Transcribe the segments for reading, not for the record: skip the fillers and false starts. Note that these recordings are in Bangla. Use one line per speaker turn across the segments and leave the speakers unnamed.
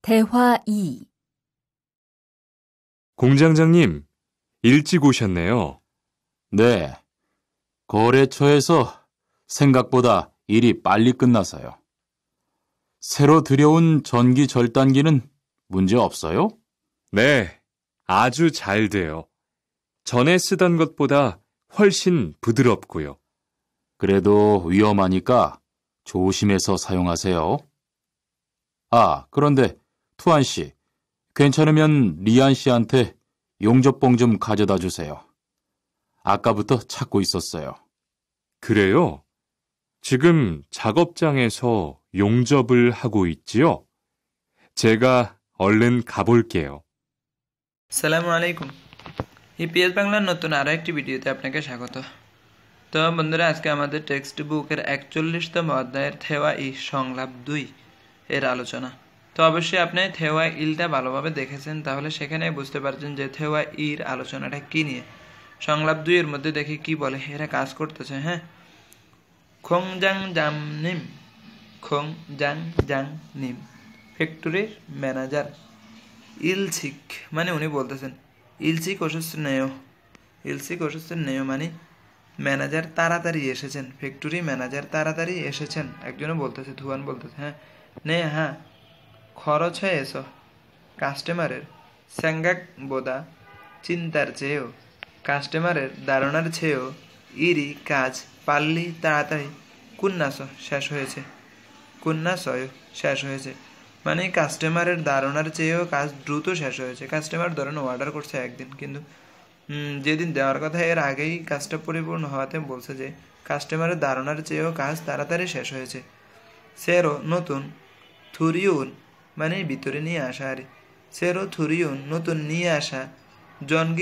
대화 2.
공장장님, 일찍 오셨네요.
네, 거래처에서 생각보다 일이 빨리 끝나서요. 새로 들여온 전기 절단기는 문제 없어요?
네, 아주 잘 돼요. 전에 쓰던 것보다 훨씬 부드럽고요.
그래도 위험하니까 조심해서 사용하세요. 아, 그런데 투안 씨, 괜찮으면 리안 씨한테 용접봉 좀 가져다 주세요. 아까부터 찾고 있었어요.
그래요? 지금 작업장에서 용접을 하고 있지요? 제가 얼른 가볼게요.
আসসালামু আলাইকুম। ইপিএস বাংলার নতুন আরও একটি ভিডিওতে আপনাকে স্বাগত। তো বন্ধুরা, আজকে আমাদের টেক্সট বুকের 41তম অধ্যায়ের থেওয়া ই সংলাপ 2 এর আলোচনা। তো অবশ্যই আপনি থেওয়া ইলটা ভালোভাবে দেখেছেন, তাহলে সেখানে বুঝতে পারছেন যে থেওয়া ইর আলোচনাটা কি নিয়ে। সংলাপ 2 এর মধ্যে দেখি কি বলে, এরা কাজ করতেছে। হ্যাঁ, খং জাং জাম নিম, খং জাং জাং নিম ফ্যাক্টরির ম্যানেজার ইলসিক, মানে উনি বলতেছেন ইলসিক অসুস্থ নেয় মানে ম্যানেজার তাড়াতাড়ি এসেছেন, ফ্যাক্টরি ম্যানেজার তাড়াতাড়ি এসেছেন। একজনে বলতেছে, ধুয়ান বলতেছে, হ্যাঁ নে হ্যাঁ খরচ হয়ে এসো কাস্টমারের স্যাঙ্গাক বোদা চিন্তার চেয়েও, কাস্টমারের ধারণার চেয়েও ইরি কাজ পাল্লি তাড়াতাড়ি কুন্নাস শেষ হয়েছে, মানে কাস্টমারের ধারণার চেয়েও কাজ দ্রুত শেষ হয়েছে। কাস্টমার ধরেন অর্ডার করছে একদিন, কিন্তু যেদিন দেওয়ার কথা এর আগেই কাজটা পরিপূর্ণ হওয়াতে বলছে যে কাস্টমারের ধারণার চেয়েও কাজ তাড়াতাড়ি শেষ হয়েছে। সেরো নতুন, থুরিউন মানে ভিতরে নিয়ে আসা, আরে সেরো থুরিউন নতুন নিয়ে আসা, জনগি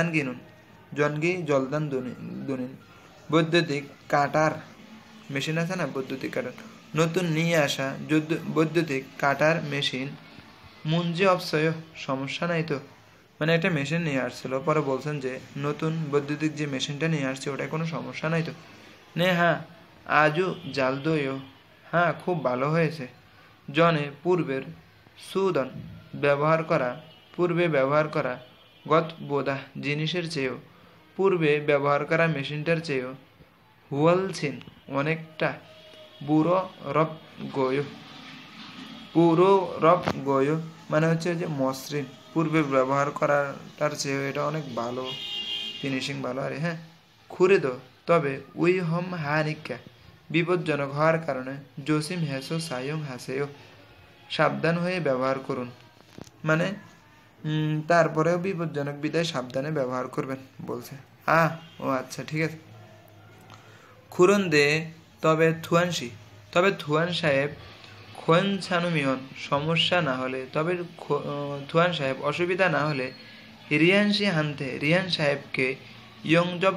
জলদান দুনিন বৈদ্যুতিক কাটার মেশিন আছে না, বৈদ্যুতিক কাটার নতুন নিয়ে আসা বৈদ্যুতিক কাটার মেশিন। মুঞ্জি অবশ্যই সমস্যা নাই তো, মানে একটা মেশিন নিয়ে আসছিল, পরে বলছেন যে নতুন বৈদ্যুতিক যে মেশিনটা নিয়ে আসছে ওটায় কোনো সমস্যা নাই তো। নে হ্যাঁ আজও জাল দইও, হ্যাঁ খুব ভালো হয়েছে। জনে পূর্বে ব্যবহার করা গত বোধা জিনিসের চেয়েও, পূর্বে ব্যবহার করা মেশিনটার চেয়েও হুয়ালছিন অনেকটা পুরো রব গয় মানে হচ্ছে যে মসৃণ, পূর্বে ব্যবহার করাটার চেয়েও এটা অনেক ভালো, ফিনিশিং ভালো। আরে হ্যাঁ খুঁড়ে দো, তবে উই হম হানিকা বিপজ্জনক হওয়ার কারণে জসিম হেসো সায়ং হাসেও সাবধান হয়ে ব্যবহার করুন, মানে তারপরেও বিপজ্জনক বিদায় সাবধানে ব্যবহার করবেন বলছে। ও আচ্ছা ঠিক আছে। খুরন দে তবে থুয়ান সাহেব খোন ছানুমিয়ন সমস্যা না হলে, তবে থুয়ান সাহেব অসুবিধা না হলে রিয়ান সাহেবকে ইয়ংজব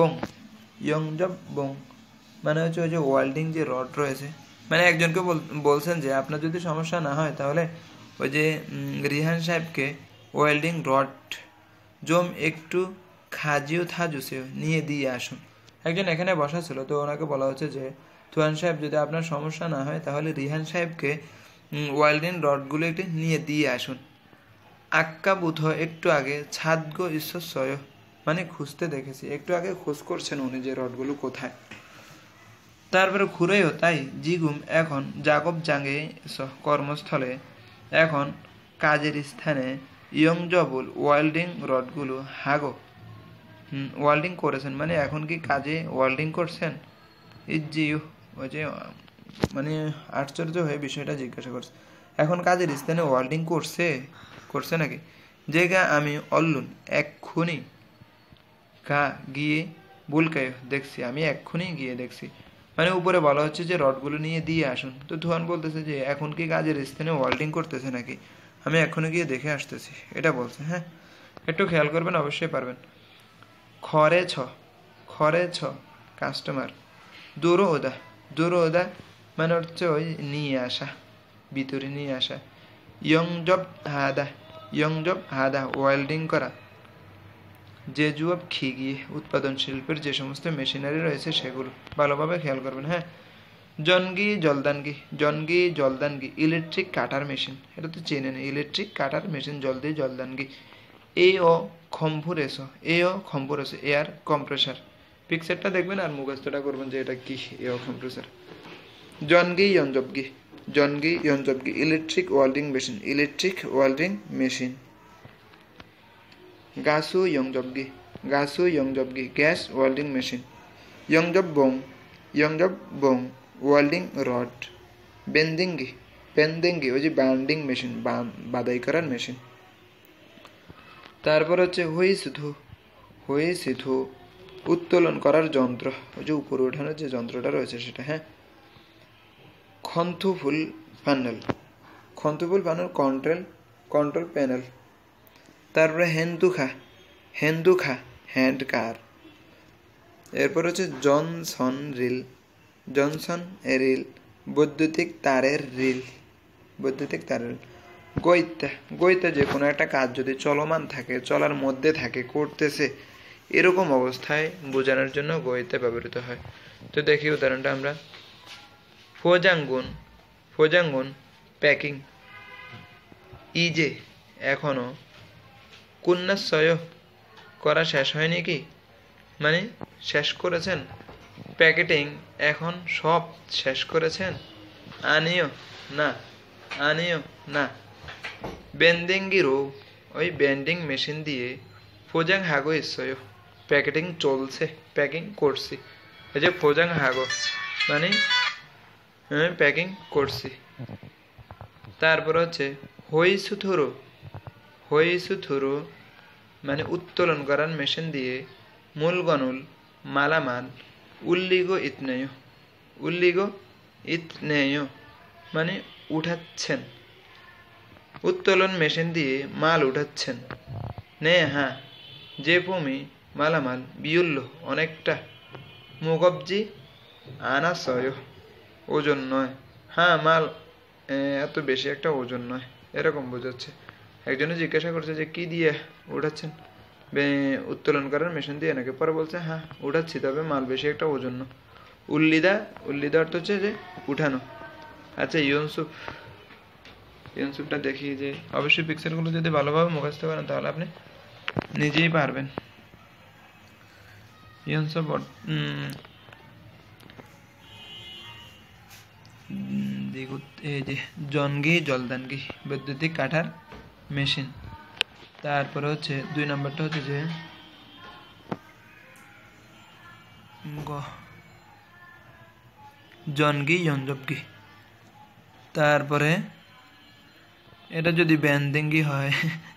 বং মানে হচ্ছে ওই যে ওয়েল্ডিং যে রড রয়েছে, মানে একজনকে বলছেন যে আপনার যদি সমস্যা না হয় তাহলে ওই যে রিহান সাহেবকে ওয়েল্ডিং রড জম একটু খাজিও থাজুসেও নিয়ে দিয়ে আসুন। একজন এখানে বসা ছিল, তো ওনাকে বলা হচ্ছে যে থুয়ান সাহেব যদি আপনার সমস্যা না হয় তাহলে রিহান সাহেবকে ওয়েল্ডিং রডগুলো একটু নিয়ে দিয়ে আসুন। আক্কা বুধ একটু আগে ছাদগো ঈশ্বর মানে খুঁজতে দেখেছি, একটু আগে খোঁজ করছেন উনি যে রডগুলো কোথায়। তারপরে খুঁড়েও তাই জিগুম এখন জাগব জাঙ্গে কর্মস্থলে, এখন কাজের স্থানে ইয়ংজবুল ওয়েল্ডিং রডগুলো হাগো ওয়েল্ডিং করেছেন, মানে এখন কি কাজে ওয়েল্ডিং করছেন। ইজিউ ওই যে মানে আশ্চর্য হয়ে বিষয়টা জিজ্ঞাসা করছে, এখন কাজের স্থানে ওয়েল্ডিং করছে নাকি। যেগা আমি অল্লুন এক্ষুনি গিয়ে বুলকায় দেখছি, আমি এক্ষুনি গিয়ে দেখছি, মানে উপরে বলা হচ্ছে যে রডগুলো নিয়ে দিয়ে আসুন। তো ধোয়ান বলতেছে যে এখন কি কাজের স্থানে ওয়েল্ডিং করতেছে নাকি, আমি এক্ষুনি গিয়ে দেখে আসতেছি, এটা বলছে। হ্যাঁ একটু খেয়াল করবেন, অবশ্যই পারবেন। খরে ছ কাস্টমার দূর ওদা মানে হচ্ছে ওই নিয়ে আসা, ভিতরে নিয়ে আসা। ইয়ংজব হাদা ওয়েল্ডিং করা, যে জুয়াব খিগিয়ে উৎপাদন শিল্পের যে সমস্ত মেশিনারি রয়েছে সেগুলো ভালোভাবে খেয়াল করবেন। হ্যাঁ জনগি জলদানগি ইলেকট্রিক কাটার মেশিন, এটা তো চেনে না, ইলেকট্রিক কাটার মেশিন জলদানগি। খম্পুরেসো এয়ার কম্প্রেসার। পিকচারটা দেখবেন আর মুখস্থটা করবেন যে এটা কি এয়ার কম্প্রেসার। জনগি ইয়নজবগি ইলেকট্রিক ওয়েল্ডিং মেশিন। গাসু ইয়ংজবগি গ্যাস ওয়েল্ডিং মেশিন। ইয়ংজববং ওয়েল্ডিং রড। বেন্দিঙ্গি ওই যে বান্ডিং মেশিন, বাদাই করার মেশিন। তারপর হচ্ছে হুইসিথু উত্তোলন করার যন্ত্র, ওই যে উপরে ওঠানোর যে যন্ত্রটা রয়েছে সেটা। হ্যাঁ, খন্তুফুল প্যানেল কন্ট্রোল প্যানেল। তারপরে হেন্দুখা হ্যান্ড কার। এরপর হচ্ছে জনসন রিল বৈদ্যুতিক তারের রিল। গইতা যে কোনো একটা কাজ যদি চলমান থাকে, চলার মধ্যে থাকে, করতেছে, এরকম অবস্থায় বোঝানোর জন্য গইতা ব্যবহৃত হয়। তো দেখি উদাহরণটা আমরা। ফোজাঙ্গুন প্যাকিং। ইজে এখনো কুন্নাসয় করা শেষ হয়নি কি, মানে শেষ করেছেন। প্যাকেটিং এখন সব শেষ করেছেন। আনিও না। বেন্দিঙ্গিরো ওই বেন্ডিং মেশিন দিয়ে ফোজাং হাগো ইসয় প্যাকেটিং চলছে, প্যাকিং করছি। এই যে ফোজাং হাগো মানে প্যাকিং করছি। তারপর হচ্ছে হইসুথুরো মানে উত্তোলন করার মেশিন দিয়ে মূলগনুল মালামাল উল্লিগো ইতনেয় মানে উঠাচ্ছেন। উত্তোলন মেশিন দিয়ে মাল উঠাচ্ছেন। হ্যাঁ যে ভূমি মালামাল বিউল্য অনেকটা। মুগবজি আনাসয় ওজন নয়। হ্যাঁ মাল এত বেশি একটা ওজন নয়, এরকম বোঝাচ্ছে। একজনে জিজ্ঞাসা করছে যে কি দিয়ে উঠাচ্ছেন, উত্তোলন করার মেশিন দিয়ে নাকি। পরে বলছে হ্যাঁ উঠাচ্ছি, তবে মাল বেশি একটা ওজন নয়। উল্লিদা অর্থ হচ্ছে যে উঠানো। আচ্ছা ইউনসুফটা দেখি যে অবশ্যই পিকচারগুলো যদি ভালোভাবে মুখস্থ করেন তাহলে আপনি নিজেই পারবেন। ইউনসুফ এই যে জলদানগি বৈদ্যুতিক কাঠার মেশিন। তারপরে হচ্ছে 2 নম্বরটা হচ্ছে যে জনগি ইয়নজবগি। তারপরে এটা যদি বেন্দিঙ্গি হয়,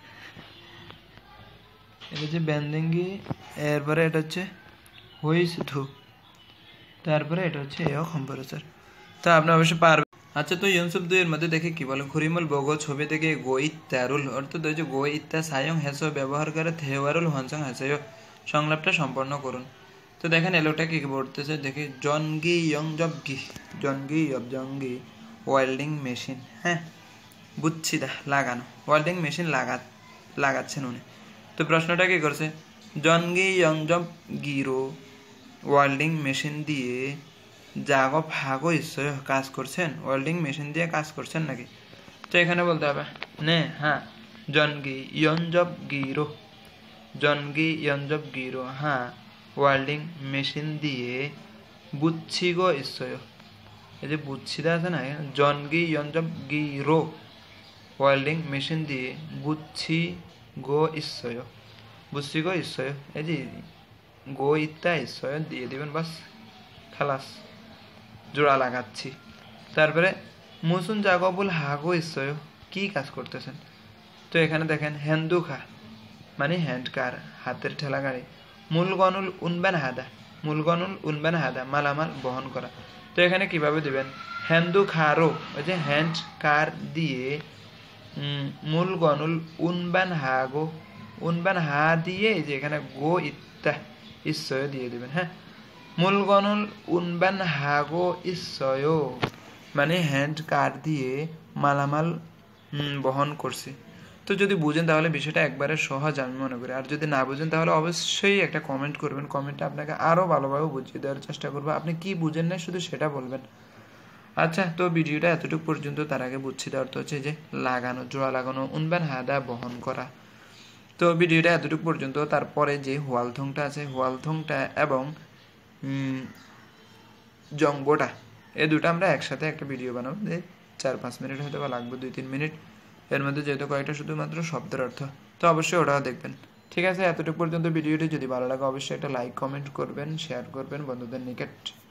এটা হচ্ছে বেন্দিঙ্গি। এরপরে এটা হচ্ছে হুইসিথু। তারপরে এটা হচ্ছে কম্প্রেসার। তা আপনি অবশ্যই পারবেন। আচ্ছা, তো ইউনসুফ 2 এর মধ্যে দেখে কি বলে। খুরিমুল বগো ছবি থেকে গোইত্তারুল অর্থাৎ হচ্ছে গোইত্তা সায়ং হেসো ব্যবহার করে থেওয়ারুল হনসং হেসেয় সংলাপটা সম্পন্ন করুন। তো দেখেন এলোটা কি বলতেছে দেখি। জনগি ওয়েল্ডিং মেশিন। হ্যাঁ বুঝছি লাগানো, ওয়েল্ডিং মেশিন লাগাচ্ছেন উনি। তো প্রশ্নটা কি করছে, গিরো ওয়েল্ডিং মেশিন দিয়ে জাগো ভাগো ইসয় কাজ করছেন, ওয়েল্ডিং মেশিন দিয়ে কাজ করছেন নাকি। তো এখানে বলতে হবে হ্যাঁ জনগি ইয়নজব গিরো হ্যাঁ ওয়েল্ডিং মেশিন দিয়ে বুঝছি গো ইসয়। এই যে বুঝছিটা আছে না, জনগি ইয়নজব গিরো ওয়েল্ডিং মেশিন দিয়ে বুঝছি গো ইসয়। এই যে গো ইত্তা ইসয় দিয়ে দিবেন, বাস খালাস, জোড়া লাগাচ্ছি। তারপরে মুসুন জাগবুল হাগো ইসয় কি কাজ করতেছেন। তো এখানে দেখেন হেন্দুখা মানে হ্যান্ড কার, হাতের ঠেলা গাড়ি। মূলগনুল উনবেন হাদা মালামাল বহন করা। তো এখানে কিভাবে দিবেন, হেন্দুখারো ওই যে হ্যান্ড কার দিয়ে মূলগনুল উনবেন হা দিয়ে এই যে এখানে গো ইত্তা ইসয় দিয়ে দিবেন। হ্যাঁ মূলগনুল উনবেন হাগো ইসয় মানে হ্যান্ড কার দিয়ে মালামাল বহন করছি। তো যদি বুঝেন তাহলে বিষয়টা একবারে সহজ আমি মনে করি। আর যদি না বুঝেন তাহলে অবশ্যই একটা কমেন্ট করবেন, কমেন্টে আপনাকে আরও ভালোভাবে বুঝিয়ে দেওয়ার চেষ্টা করবো। আপনি কি বুঝেন না শুধু সেটা বলবেন। আচ্ছা, তো ভিডিওটা এতটুকু পর্যন্ত। তার আগে বুঝছি দেওয়ার অর্থ হচ্ছে যে লাগানো, জোড়া লাগানো, উনবেন হাদা বহন করা। তো ভিডিওটা এতটুকু পর্যন্ত। তারপরে যে হোয়ালথংটা আছে, হোয়ালথংটা এবং জংবোটা, এই দুটো আমরা একসাথে একটা ভিডিও বানাবো, যে 4-5 মিনিট হয়তো বা লাগবে, 2-3 মিনিট। এর মধ্যে যেহেতু কয়েকটা শুধুমাত্র শব্দের অর্থ, তো অবশ্যই ওটাও দেখবেন। ঠিক আছে, এতটুকু পর্যন্ত ভিডিওটি যদি ভালো লাগে অবশ্যই একটা লাইক কমেন্ট করবেন, শেয়ার করবেন বন্ধুদের নিকট।